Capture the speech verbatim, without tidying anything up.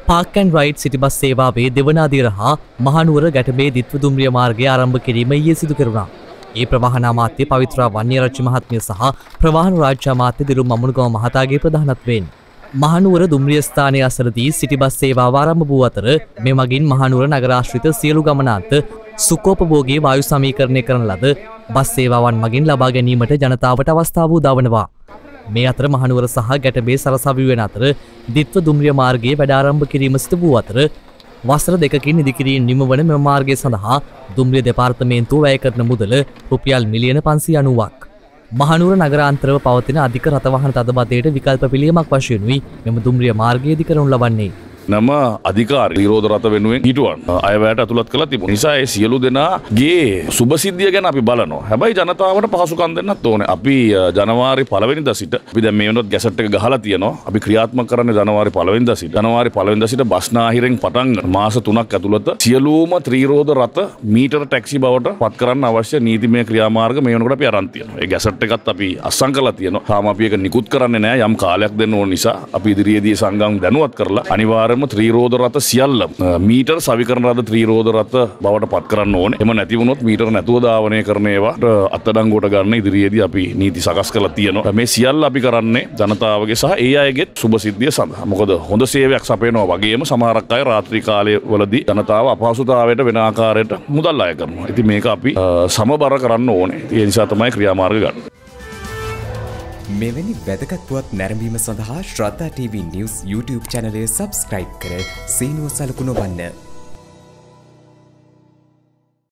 Park and ride city bus සේවාවේ දෙවන අදියර හා මහනුවර ගැටඹේ දිත්ව දුම්රිය මාර්ගය ආරම්භ කිරීම ඊයේ සිදු කෙරුණා. ඒ ප්‍රවාහන අමාත්‍ය පවිත්‍රා වන්නියරච්චි මහත්මිය සහ ප්‍රවාහන රාජ්‍ය අමාත්‍ය දිරුම් මමුණුගම මහතාගේ ප්‍රධානත්වයෙන් මහනුවර දුම්රිය ස්ථානයේ අසරදී සිටි බස් සේවාව ආරම්භ වූ අතර මේ මගින් මහනුවර නගරාශ්‍රිත සියලු ගමනාන්ත සුඛෝපභෝගී වායු සමීකරණය කරන ලද බස් සේවාවන් මගින් ලබා ගැනීමට ජනතාවට අවස්ථාව උදාවනවා. මේ අතර මහනුවර සහ ගැටඹේ සරසවි වෙන අතර දිත්ව දුම්රිය මාර්ගයේ වැඩ ආරම්භ කිරීම සිදු වූ අතර වසර දෙකකින් ඉදිකිරීම නිම වන මෙම මාර්ගය සඳහා දුම්රිය දෙපාර්තමේන්තුව වැය කරන මුදල රුපියල් මිලියන පන්සිය අනූවක්. මහනුවර නගරාන්තරව පවතින අධික රථවාහන තදබදයට විකල්ප පිළියමක් වශයෙන්ුයි මෙම දුම්රිය මාර්ගය ඉදිකරනු ලබන්නේ. නම අධිකාරී නිරෝධ රථ වෙනුවෙන් හිටුවන් අයවැයට ඇතුළත් කළා තිබුණා. නිසා ඒ සියලු දෙනාගේ සුබසිද්ධිය ගැන අපි බලනවා. හැබැයි ජනතාවට පහසුකම් දෙන්නත් ඕනේ. අපි ජනවාරි පළවෙනිදා සිට අපි දැන් මේ වෙනකොට ගැසට් එක ගහලා තියෙනවා. අපි ක්‍රියාත්මක කරන්නේ ජනවාරි පළවෙනිදා සිට. ජනවාරි පළවෙනිදා සිට බස්නාහිරෙන් පටන් මාස තුනක් ඇතුළත සියලුම ත්‍රිරෝධ රථ මීටර ටැක්සි බවට පත් කරන්න අවශ්‍ය නීතිමය ක්‍රියාමාර්ග මේ වෙනකොට අපි අරන් තියෙනවා. ඒ ගැසට් එකත් අපි අත්සන් කරලා තියෙනවා. තාම අපි ඒක නිකුත් කරන්නේ නැහැ. යම් කාලයක් දෙන්න ඕන නිසා අපි ඉදිරියේදී සංගම් දැනුවත් කරලා අනිවාර්ය ත්‍රිරෝධ රථ සියල්ල මීටර් සවිකරන ලද ත්‍රිරෝධ රථ බවට පත් කරන්න ඕනේ. එම නැති වුණොත් මීටර් නැතුව ධාවනය කරන ඒවා අත්අඩංගුවට ගන්න ඉදිරියේදී අපි නීති සකස් කරලා තියෙනවා. මේ සියල්ල අපි කරන්නේ ජනතාවගේ සහ ඒ අයගේ සුබ සිද්ධිය සඳහා. මොකද හොඳ සේවයක් සපයනවා වගේම සමහරක් අය රාත්‍රී කාලයේ වලදී ජනතාව අපහසුතාවයට වෙන ආකාරයට මුදල් අය කරනවා. ඉතින් මේක අපි සමබර කරන්න ඕනේ. ඒ නිසා තමයි ක්‍රියාමාර්ග ගන්න. මෙවැනි වැදගත් පුවත් නැරඹීම සඳහා ශ්‍රද්ධා ටීවී නිවුස් YouTube චැනලය සබ්ස්ක්‍රයිබ් කර සීනුව සලකුණ වන්න.